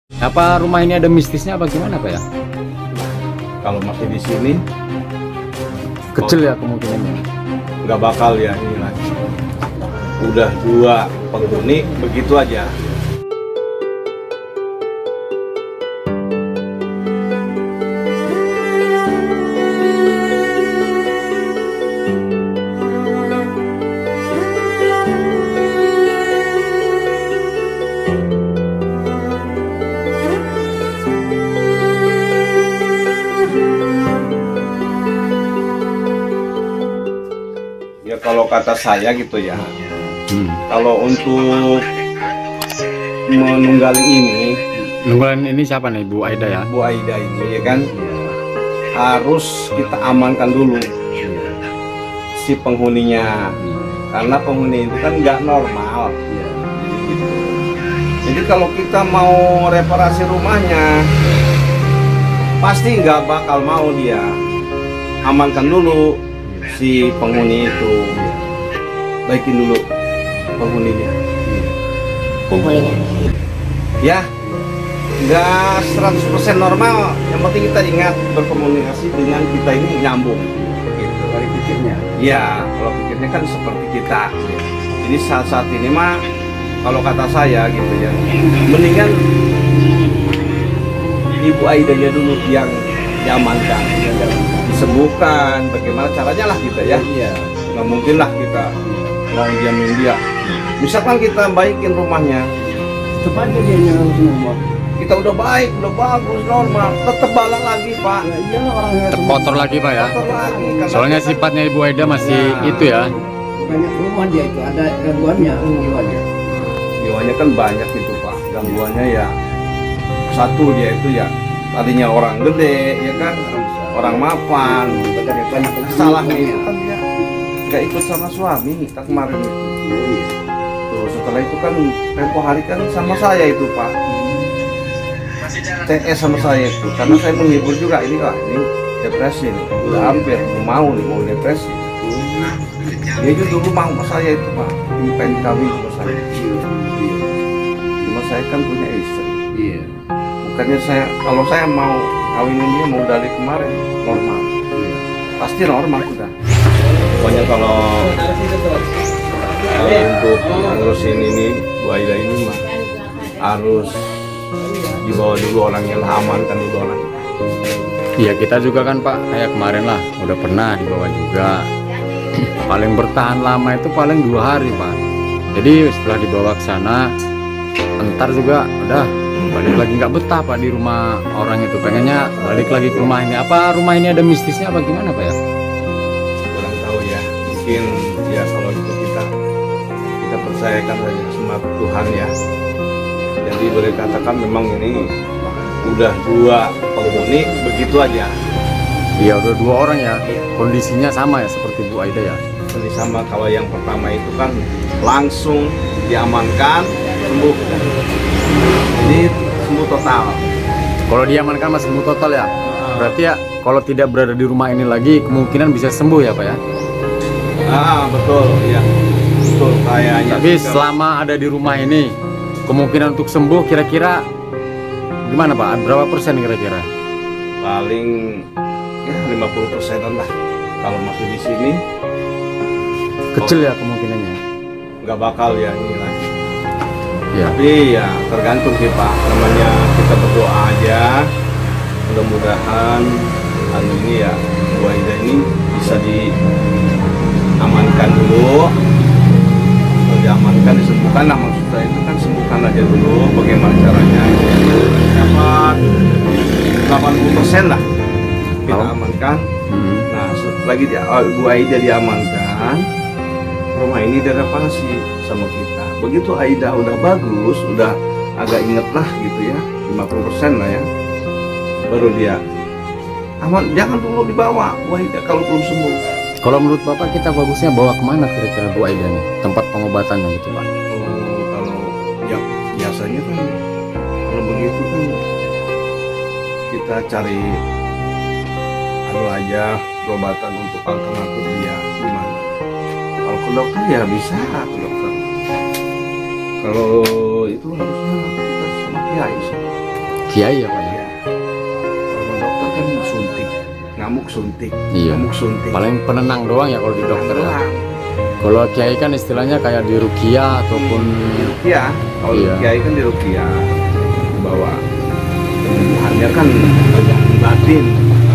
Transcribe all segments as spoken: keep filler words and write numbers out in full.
Apa rumah ini ada mistisnya apa gimana Pak ya? Kalau masih di sini Kecil ya kemungkinannya. nggak bakal ya ini lagi. Udah dua penghuni begitu aja. Ya kalau kata saya gitu ya, Hmm. kalau untuk menunggali ini, Nunggulan ini siapa nih Bu Aida ya? Bu Aida ini ya kan, harus kita amankan dulu si penghuninya, karena penghuni itu kan nggak normal. Gitu. Jadi kalau kita mau reparasi rumahnya, pasti nggak bakal mau dia. Amankan dulu si penghuni itu, baikin dulu penghuninya. Penghuninya. Ya, nggak seratus persen normal. Yang penting kita ingat berkomunikasi dengan kita ini nyambung. Gitu. Dari pikirnya. Ya, kalau pikirnya kan seperti kita. Jadi saat-saat ini mah, kalau kata saya gitu ya, mendingan Ibu Aidanya dulu yang diamankan, disembuhkan. Bagaimana caranya lah kita ya. Iya. Nggak mungkin lah kita mau diamin dia. Misalkan kita baikin rumahnya, Tetap aja dia yang harus normal. kita udah baik, udah bagus, normal, tetap bala lagi Pak. Ya iyalah orangnya. Terkotor lagi Pak ya? Kotor lagi. Karena Soalnya kita- sifatnya Ibu Aida masih Nah. itu ya. Banyak rumah dia itu ada gangguannya jiwanya. jiwanya kan banyak itu Pak, gangguannya ya. Satu dia itu ya, tadinya orang gede ya kan, orang mapan. Banyak banyak Salahnya itu kan dia nggak ikut sama suami tak kemarin itu. Terus setelah itu kan tempo hari kan sama saya itu Pak, T S sama saya itu, karena saya menghibur juga ini lah, ini depresi nih, udah hampir mau nih mau depresi. Dia juga dulu mau sama saya itu Pak, pengen kawin sama saya. Cuma saya kan punya istri. Iya. Bukannya saya, kalau saya mau kawinin dia mau dari kemarin normal, pasti normal sudah. Pokoknya kalau kalau untuk ngurusin ini Bu Aida ini mah harus dibawa dulu orangnya lah, amankan dulu orang. Iya kita juga kan Pak, kayak kemarin lah udah pernah dibawa juga. Paling bertahan lama itu paling dua hari Pak. Jadi setelah dibawa ke sana, entar juga udah balik lagi nggak betah Pak di rumah orang itu. Pengennya balik lagi ke rumah ini. Apa rumah ini ada mistisnya apa gimana Pak ya? Kurang tahu ya, mungkin ya kalau itu kita kita percayakan saja sama Tuhan ya. Jadi boleh katakan memang ini udah dua penghuni begitu aja. Iya udah dua orang ya. Kondisinya sama ya seperti Bu Aida ya. Ini sama, kalau yang pertama itu kan langsung diamankan, sembuh. Jadi sembuh total. Kalau diamankan masih sembuh total ya. Berarti ya kalau tidak berada di rumah ini lagi kemungkinan bisa sembuh ya Pak ya. Ah betul ya, betul kayaknya. Tapi sih, selama ada di rumah ini kemungkinan untuk sembuh kira-kira gimana Pak? Berapa persen kira-kira? paling ya lima puluh persenan lah. Kalau masih di sini Kecil ya kemungkinannya. nggak bakal ya ini lagi. Ya. Tapi ya tergantung sih Pak. Namanya kita berdoa aja. Mudah-mudahan anu ini ya Bu Aida ini bisa diamankan dulu. Kalau diamankan disembuhkan lah, maksud saya itu kan sembuhkan aja dulu. Bagaimana caranya? Dapat delapan puluh persen lah kita Oh. amankan. Hmm. Nah setelah lagi dia, oh, Bu Aida diamankan, rumah ini direparasi sama kita. Begitu Aida udah bagus, udah agak inget lah gitu ya, lima puluh persen lah ya, baru dia aman. Jangan dulu dibawa Bu Aida kalau belum sembuh. Kalau menurut Bapak kita bagusnya bawa kemana kira-kira Bu Aida nih? Tempat pengobatannya gitu Pak. Oh, kalau ya biasanya kan kalau begitu kan kita cari anu aja pengobatan untuk alternatif dia gimana. Kalau ke dokter ya bisa ke dokter. Kalau itu harusnya kita sama kiai sih. kiai ya Pak ya. Ya. Kalau dokter kan suntik, ngamuk suntik, Iya. ngamuk suntik. Paling penenang doang ya kalau di dokter ya. Doang. Kalau kiai kan istilahnya kayak di ruqyah ataupun Ruqyah, kalau Iya. kiai kan di ruqyah bawa penyembuhannya kan banyak batin.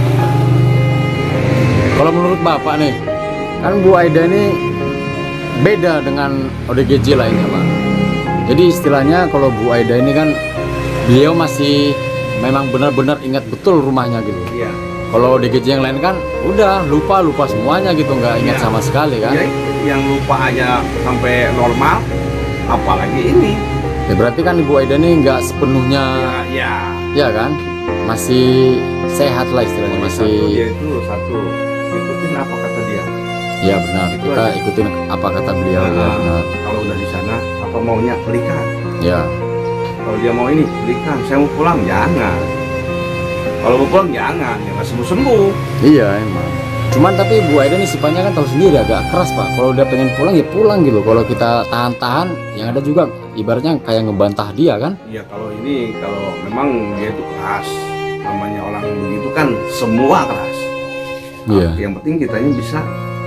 kalau menurut Bapak nih, kan Bu Aida ini beda dengan O D G J lainnya Pak. Jadi istilahnya kalau Bu Aida ini kan beliau masih memang benar-benar ingat betul rumahnya gitu. Iya. Kalau O D G J yang lain kan udah lupa lupa semuanya gitu, nggak ingat Iya. sama sekali kan. Ya, yang lupa aja sampai normal, apalagi ini. Ya berarti kan Ibu Aida ini nggak sepenuhnya, Ya, ya. ya kan, masih sehat lah istilahnya, Satu masih. dia itu satu ikutin apa kata dia. Ya benar, Itu kita aja. ikutin apa kata beliau ya Nah, benar. kalau udah di sana apa maunya belikan. Ya, Kalau dia mau ini belikan. Saya mau pulang jangan. Kalau mau pulang jangan, ya nggak sembuh sembuh. iya emang. Cuman tapi Bu Aida ini sifatnya kan tahu sendiri agak keras Pak. Kalau udah pengen pulang ya pulang gitu. Kalau kita tahan-tahan, yang ada juga ibaratnya kayak ngebantah dia kan. Iya kalau ini kalau memang dia itu keras, namanya orang begitu kan semua keras. Iya. Yang penting kitanya bisa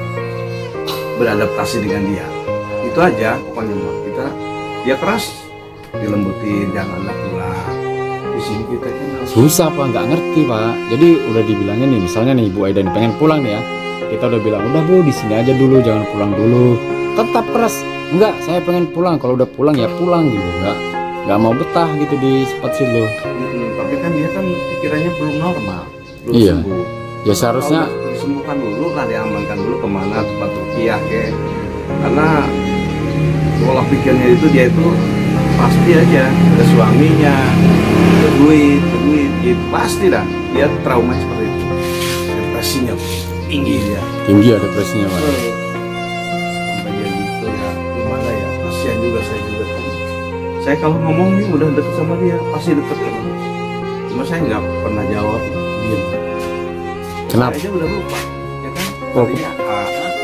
beradaptasi dengan dia. Itu aja pokoknya Mbak. Kita dia keras, dilembutin, jangan anak pulang. Di sini kita kan harus Susah Pak, nggak ngerti Pak. Jadi udah dibilangin nih, misalnya nih Bu Aida ini pengen pulang nih ya. Kita udah bilang udah Bu di sini aja dulu, jangan pulang dulu. Tetap keras. Enggak, saya pengen pulang. Kalau udah pulang ya pulang gitu. Enggak, nggak mau betah gitu di spot situ. Mm-mm, tapi kan dia kan pikirannya belum normal, belum Iya. sembuh. Ya seharusnya Kalau disembuhkan dulu lah, diamankan dulu kemana tempat ruqyah ke. Karena pola pikirnya itu dia itu pasti aja ada suaminya, ada duit, ada duit, gitu. Pasti dah dia trauma seperti itu. Depresinya tinggi dia. tinggi ya depresinya Pak. Sampai dia gitu ya, gimana ya? Kasihan juga saya juga kan. Saya kalau ngomong nih udah deket sama dia, pasti deket kan. Cuma saya nggak pernah jawab, diam. Kenapa? Saya aja udah lupa, ya kan? Oh. Tadinya A.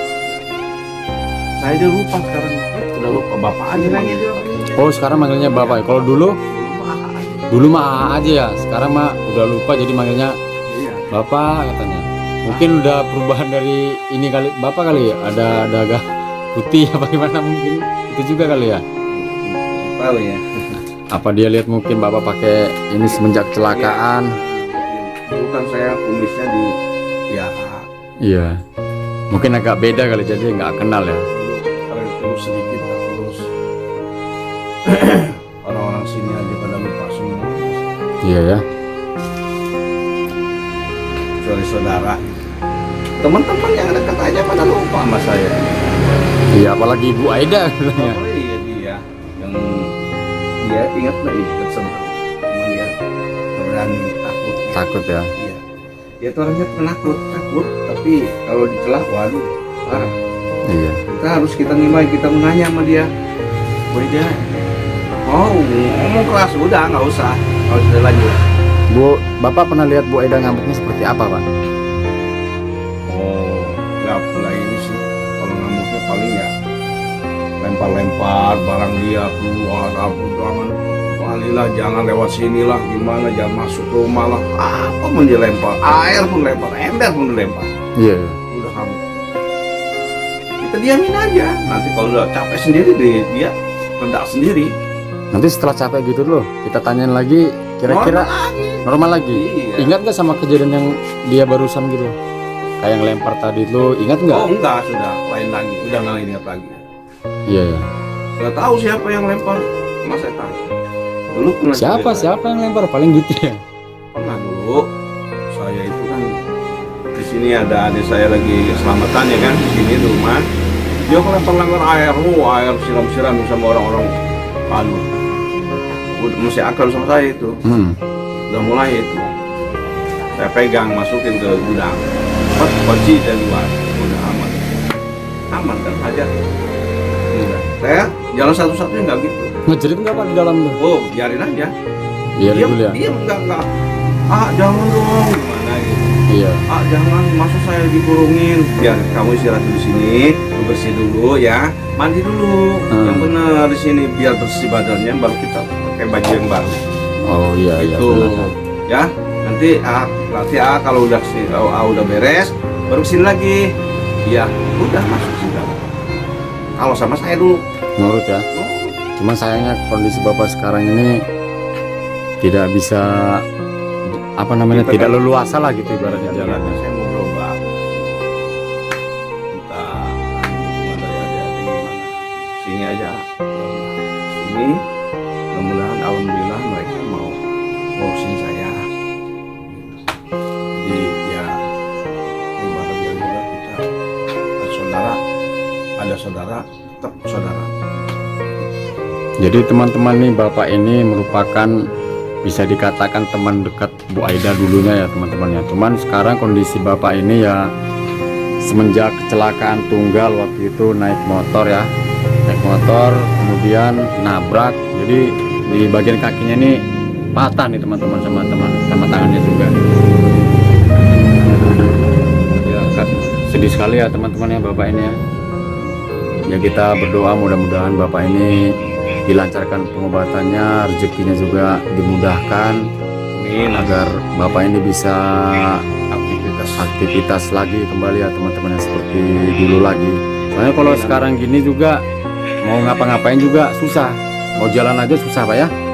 Saya aja lupa sekarang, udah lupa bapak aja lagi dia. Oh sekarang manggilnya Bapak. Kalau dulu, Lupa A aja. dulu mah A aja ya. Sekarang mah udah lupa jadi manggilnya Iya. Bapak katanya. Mungkin udah perubahan dari ini kali Bapak kali ya. Ada ada agak putih apa gimana mungkin itu juga kali ya. Tahu ya. Apa dia lihat mungkin Bapak pakai ini semenjak kecelakaan. Dulu kan saya kumisnya di ya Iya. Mungkin agak beda kali jadi nggak kenal ya. kalau itu sedikit terus orang-orang sini aja pada lupa semua. Iya ya. Kecuali saudara. Teman-teman yang dekat aja pada lupa sama saya. Iya apalagi Ibu Aida katanya. Oh iya dia yang dia ingat nggak ingat sama cuma dia nggak berani takut. Takut ya. Iya. Dia tuh orangnya penakut, takut, tapi kalau dicelah, waduh, parah. Iya. Kita harus kita nilai, kita menanya sama dia. Boy dia, oh ngomong keras, udah nggak usah, nggak usah lanjut. Bu, Bapak pernah lihat Bu Aida ngambeknya seperti apa Pak? Oh, nggak nggak ini sih. Kalau ngamuknya paling ya lempar-lempar barang dia keluar, apa jangan, walilah jangan lewat sini lah, gimana jangan masuk ke rumah lah, apa pun dia lempar, air pun lempar, ember pun dilempar. Iya. Udah kamu, kita diamin aja. Nanti kalau udah capek sendiri dia, dia reda sendiri. Nanti setelah capek gitu loh, kita tanyain lagi kira-kira Normal lagi. normal lagi. Iya. Ingat nggak sama kejadian yang dia barusan gitu? Kayak yang lempar tadi itu, ingat nggak? Oh enggak, sudah lain lagi, udah nggak ingat lagi. Iya ya. Nggak tahu siapa yang lempar sama setan. Dulu pernah Siapa cerita. siapa yang lempar paling gitu ya? Pernah dulu saya itu kan di sini ada adik saya lagi selamatan ya kan, di sini di rumah. Dia lempar-lempar air, lu air siram-siram sama orang-orang. Aduh, udah masih akal sama saya itu. Hmm. Udah mulai itu. Saya pegang, masukin ke gudang. Pas kunci dari luar, udah aman. Aman kan aja. Udah. Saya jalan satu-satunya nggak gitu. Ngejerit nggak Pak di dalam tuh? Oh, biarin aja. Biar Diam, dulu ya. diam enggak enggak. Ah, jangan dong, gimana gitu. Iya. Ah, jangan, masa saya dikurungin. Biar kamu istirahat di sini, bersih dulu ya. Mandi dulu. Hmm. Yang benar di sini biar bersih badannya, baru kita pakai baju yang baru. Oh iya iya. Itu benar. ya. Nanti ah nanti ah kalau udah si ah, ah, udah beres baru kesini lagi. Iya, udah masuk sidang. Kalau sama saya dulu. Nurut ya. Cuma sayangnya kondisi bapak sekarang ini tidak bisa apa namanya Kita tidak kan- leluasa lah gitu ibaratnya Jalan jalannya. saya mau berobat. Kita dukungan dari adik-adik gimana? Sini aja. Sini. Mudah-mudahan alhamdulillah mereka mau ngurusin saya. Jadi ya ibaratnya juga kita ada saudara, ada saudara tetap saudara. Jadi teman-teman nih bapak ini merupakan bisa dikatakan teman dekat Bu Aida dulunya ya teman-teman ya. Cuman sekarang kondisi bapak ini ya semenjak kecelakaan tunggal waktu itu naik motor ya, naik motor kemudian nabrak. Jadi di bagian kakinya ini patah nih teman-teman sama teman sama tangannya juga. Ya Kak, sedih sekali ya teman-teman ya bapak ini ya. Ya kita berdoa mudah-mudahan bapak ini dilancarkan pengobatannya, rezekinya juga dimudahkan. Amin. Agar bapak ini bisa Aktivitas aktivitas lagi kembali ya teman-teman yang seperti dulu lagi. Soalnya kalau sekarang gini juga mau ngapa-ngapain juga susah, mau jalan aja susah pak ya.